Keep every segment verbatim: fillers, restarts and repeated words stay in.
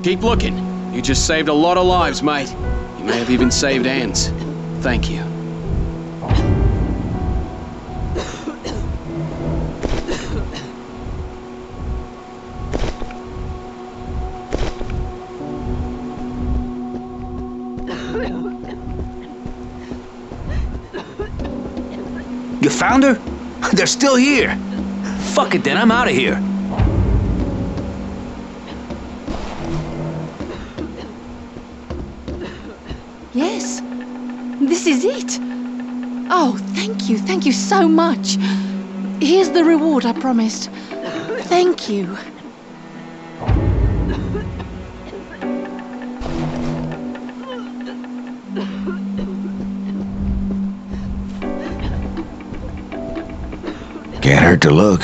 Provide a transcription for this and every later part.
Keep looking. You just saved a lot of lives, mate. You may have even saved Anne's. Thank you. You found her? They're still here. Fuck it then, I'm out of here. Yes, this is it. Oh, thank you, thank you so much. Here's the reward I promised. Thank you. Can't hurt to look.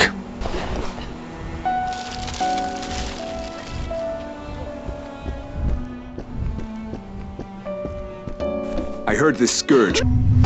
I heard this scourge.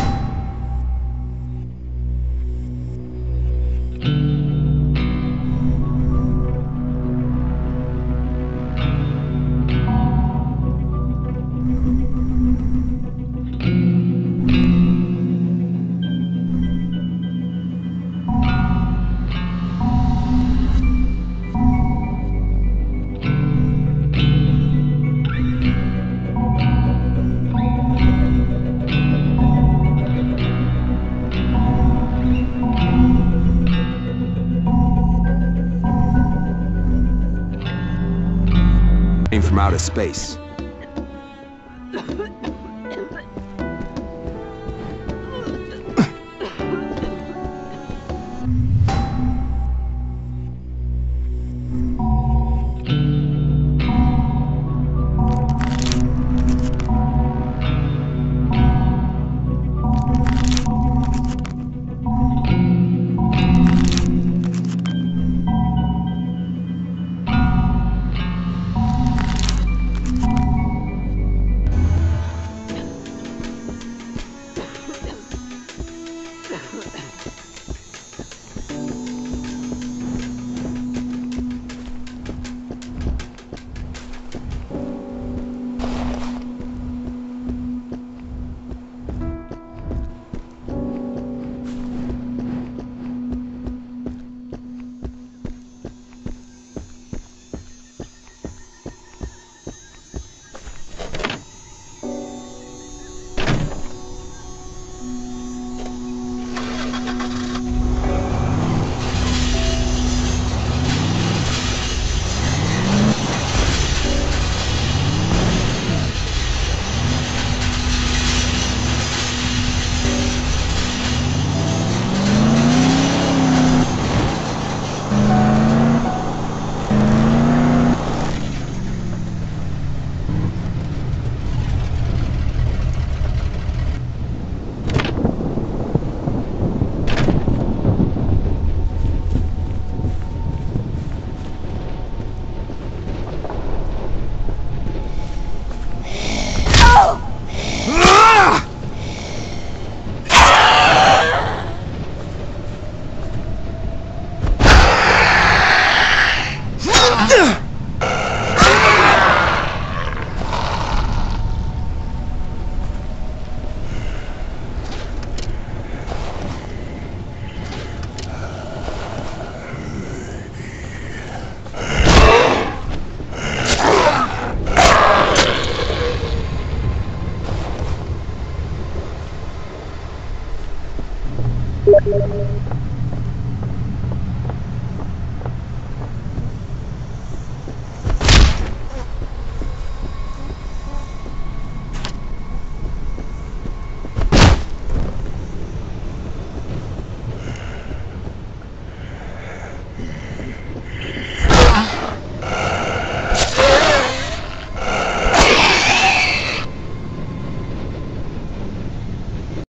From outer space.